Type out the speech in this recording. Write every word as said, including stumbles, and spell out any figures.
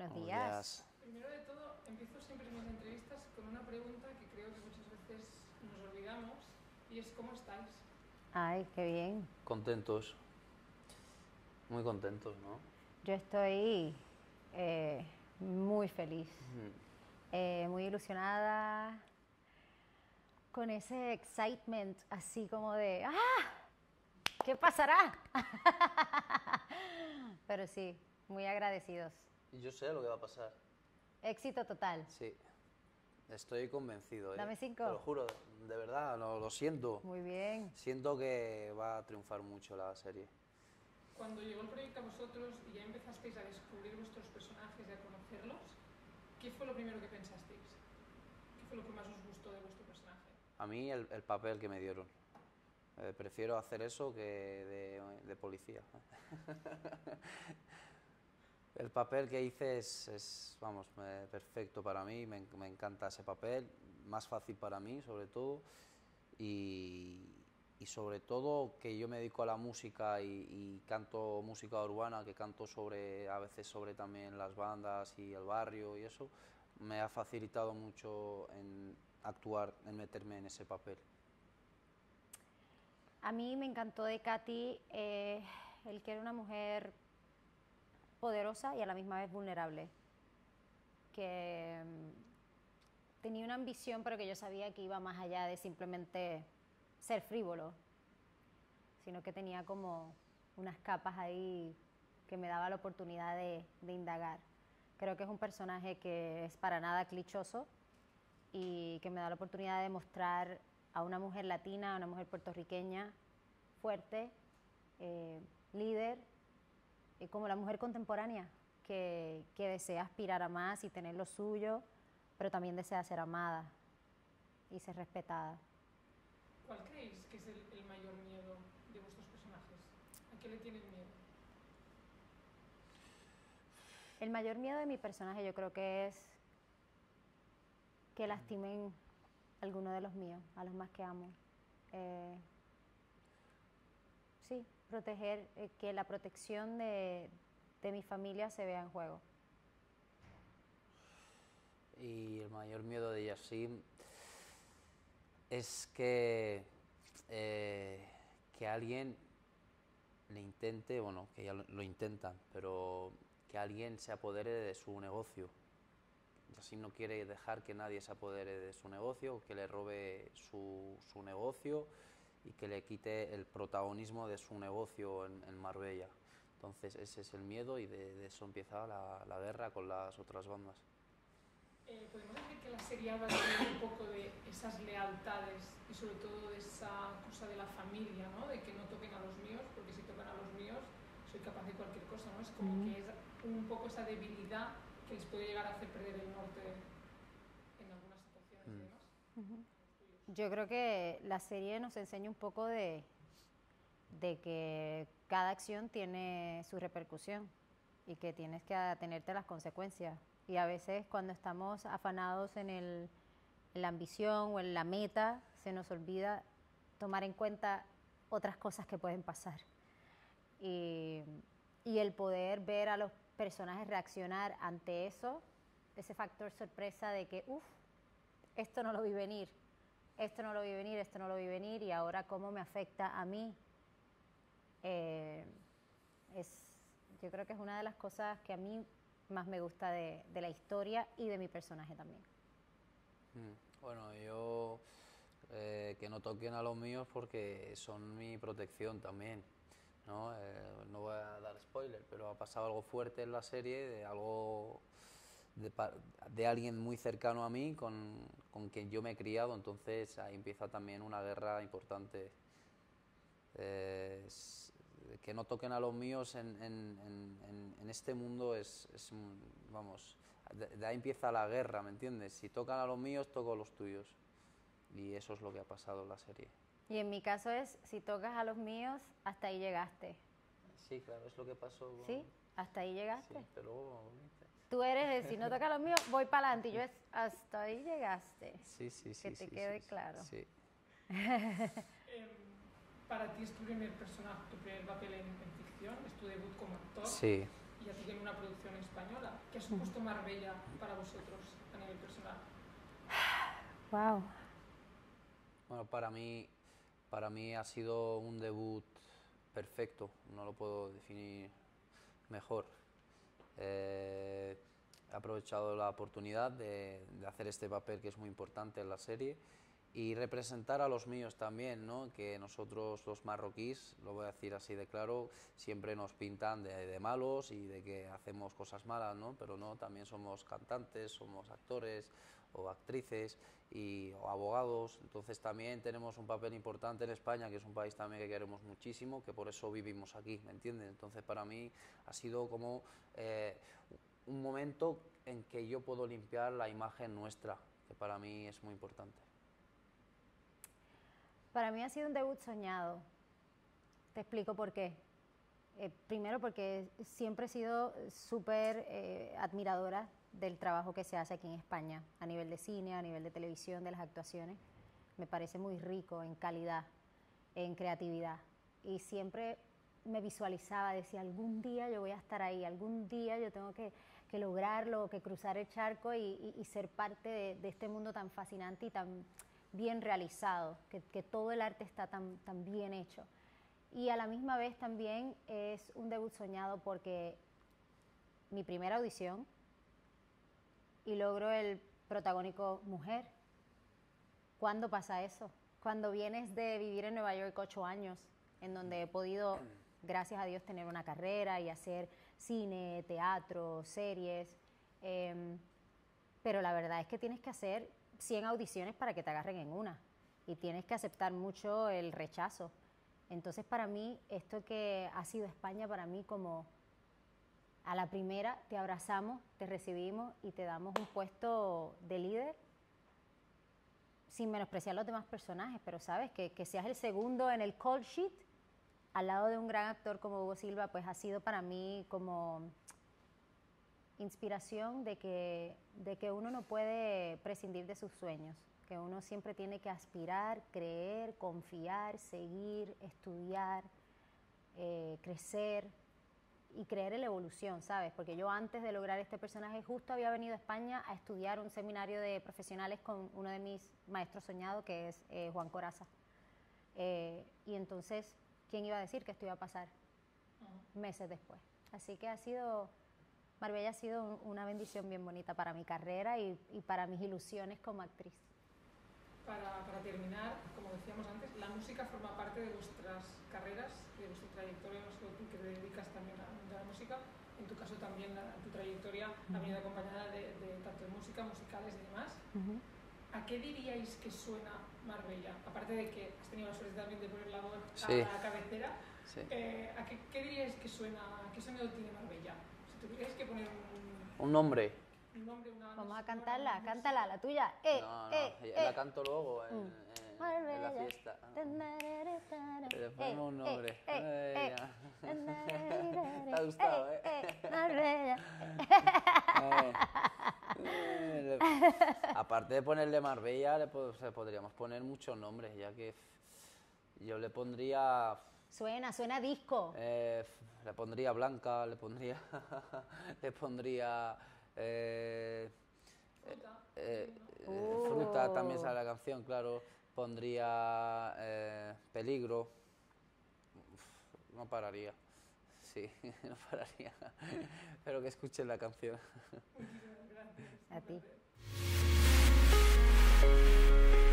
Buenos, Buenos días. días. Primero de todo, empiezo siempre mis entrevistas con una pregunta que creo que muchas veces nos olvidamos y es ¿cómo estáis? Ay, qué bien. Contentos. Muy contentos, ¿no? Yo estoy eh, muy feliz, eh, muy ilusionada, con ese excitement así como de ¡ah! ¿Qué pasará? Pero sí, muy agradecidos. Y yo sé lo que va a pasar. Éxito total. Sí. Estoy convencido, ¿eh? Dame cinco. Te lo juro, de verdad, lo, lo siento. Muy bien. Siento que va a triunfar mucho la serie. Cuando llegó el proyecto a vosotros y ya empezasteis a descubrir vuestros personajes y a conocerlos, ¿qué fue lo primero que pensasteis? ¿Qué fue lo que más os gustó de vuestro personaje? A mí el, el papel que me dieron. Eh, prefiero hacer eso que de, de policía. El papel que hice es, es vamos, eh, perfecto para mí, me, me encanta ese papel, más fácil para mí sobre todo, y, y sobre todo que yo me dedico a la música y, y canto música urbana, que canto sobre, a veces sobre también las bandas y el barrio y eso, me ha facilitado mucho en actuar, en meterme en ese papel. A mí me encantó de Katy eh, el que era una mujer poderosa y a la misma vez vulnerable, que um, tenía una ambición pero que yo sabía que iba más allá de simplemente ser frívolo, sino que tenía como unas capas ahí que me daba la oportunidad de, de indagar. Creo que es un personaje que es para nada clichoso y que me da la oportunidad de mostrar a una mujer latina, a una mujer puertorriqueña, fuerte, eh, líder, eh, como la mujer contemporánea, que, que desea aspirar a más y tener lo suyo, pero también desea ser amada y ser respetada. ¿Cuál creéis que es el, el mayor miedo de vuestros personajes? ¿A qué le tienen miedo? El mayor miedo de mi personaje yo creo que es que lastimen a alguno de los míos, a los más que amo. Eh, sí, proteger, eh, que la protección de, de mi familia se vea en juego. Y el mayor miedo de Yassim es que, eh, que alguien le intente, bueno, que ya lo, lo intentan, pero que alguien se apodere de su negocio. Yassim no quiere dejar que nadie se apodere de su negocio, que le robe su, su negocio y que le quite el protagonismo de su negocio en, en Marbella. Entonces ese es el miedo y de, de eso empieza la, la guerra con las otras bandas. Eh, ¿Podemos decir que la serie habla también un poco de esas lealtades y sobre todo de esa cosa de la familia, ¿no? De que no toquen a los míos, porque si tocan a los míos soy capaz de cualquier cosa, ¿no? Es como mm. que es un poco esa debilidad que les puede llegar a hacer perder el norte en algunas situaciones mm. y demás. Uh-huh. Yo creo que la serie nos enseña un poco de, de que cada acción tiene su repercusión y que tienes que atenerte a las consecuencias. Y a veces cuando estamos afanados en, el, en la ambición o en la meta, se nos olvida tomar en cuenta otras cosas que pueden pasar. Y, y el poder ver a los personajes reaccionar ante eso, ese factor sorpresa de que, uff, esto no lo vi venir, esto no lo vi venir, esto no lo vi venir, y ahora cómo me afecta a mí, eh, es, yo creo que es una de las cosas que a mí más me gusta de, de la historia y de mi personaje también. Bueno, yo eh, que no toquen a los míos porque son mi protección también, ¿no? Eh, no voy a dar spoiler, pero ha pasado algo fuerte en la serie, de algo de, de alguien muy cercano a mí, con, con quien yo me he criado, entonces ahí empieza también una guerra importante. Eh, es, que no toquen a los míos en, en, en, en este mundo es, es vamos, de, de ahí empieza la guerra, ¿me entiendes? Si tocan a los míos, toco los tuyos. Y eso es lo que ha pasado en la serie. Y en mi caso es, si tocas a los míos, hasta ahí llegaste. Sí, claro, es lo que pasó. Con... Sí, hasta ahí llegaste. Sí, pero luego... Tú eres, si no tocas a los míos, voy para adelante. Y yo es, hasta ahí llegaste. Sí, sí, sí. Que te sí, quede sí, claro. Sí. eh, para ti es tu primer personaje, tu primer papel en, en ficción, es tu debut como actor. Sí. y a ti en una producción española. ¿Qué ha supuesto Marbella para vosotros a nivel personal? Wow. Bueno, para mí, para mí ha sido un debut perfecto, no lo puedo definir mejor. Eh, he aprovechado la oportunidad de, de hacer este papel que es muy importante en la serie y representar a los míos también, ¿no? Que nosotros los marroquíes, lo voy a decir así de claro, siempre nos pintan de, de malos y de que hacemos cosas malas, ¿no? Pero no, también somos cantantes, somos actores o actrices y, o abogados, entonces también tenemos un papel importante en España, que es un país también que queremos muchísimo, que por eso vivimos aquí, ¿me entiendes? Entonces para mí ha sido como eh, un momento en que yo puedo limpiar la imagen nuestra, que para mí es muy importante. Para mí ha sido un debut soñado. Te explico por qué. Eh, primero porque siempre he sido súper eh, admiradora del trabajo que se hace aquí en España, a nivel de cine, a nivel de televisión, de las actuaciones. Me parece muy rico en calidad, en creatividad. Y siempre me visualizaba, decía, algún día yo voy a estar ahí, algún día yo tengo que, que lograrlo, que cruzar el charco y, y, y ser parte de, de este mundo tan fascinante y tan bien realizado, que, que todo el arte está tan, tan bien hecho. Y a la misma vez también es un debut soñado porque mi primera audición y logro el protagónico mujer. ¿Cuándo pasa eso? Cuando vienes de vivir en Nueva York ocho años, en donde he podido, gracias a Dios, tener una carrera y hacer cine, teatro, series, eh, pero la verdad es que tienes que hacer cien audiciones para que te agarren en una y tienes que aceptar mucho el rechazo. Entonces para mí, esto que ha sido España, para mí como a la primera te abrazamos, te recibimos y te damos un puesto de líder sin menospreciar los demás personajes, pero sabes, que, que seas el segundo en el call sheet al lado de un gran actor como Hugo Silva, pues ha sido para mí como inspiración de que, de que uno no puede prescindir de sus sueños, que uno siempre tiene que aspirar, creer, confiar, seguir, estudiar, eh, crecer y creer en la evolución, ¿sabes? Porque yo antes de lograr este personaje justo había venido a España a estudiar un seminario de profesionales con uno de mis maestros soñados, que es eh, Juan Corazza. Eh, y entonces, ¿quién iba a decir que esto iba a pasar meses después? Así que ha sido... Marbella ha sido una bendición bien bonita para mi carrera y, y para mis ilusiones como actriz. Para, para terminar, como decíamos antes, la música forma parte de vuestras carreras, de vuestra trayectoria, no solo tú que te dedicas también a la música, en tu caso también la, tu trayectoria uh-huh. ha venido acompañada de, de tanto de música, musicales y demás. Uh-huh. ¿A qué diríais que suena Marbella? Aparte de que has tenido la suerte también de poner la voz sí. a la cabecera, sí. eh, ¿a qué, qué diríais que suena, qué sonido tiene Marbella? ¿Tuvierais que poner un... un nombre? Un nombre, una... Vamos a cantarla, cántala, la tuya. Eh, no, no, eh, la eh. canto luego en, mm. en, en la fiesta. Le ponemos un nombre. Eh, eh, eh. ¿Te ha gustado, eh? eh Marbella. eh. Aparte de ponerle Marbella, le po podríamos poner muchos nombres, ya que yo le pondría... Suena, suena disco. Eh, le pondría Blanca, le pondría... le pondría... Eh, fruta. Eh, eh, uh. Fruta, también sale la canción, claro. Pondría eh, Peligro. Uf, no pararía. Sí, no pararía. Pero que escuchen la canción. Muchísimas gracias. A ti.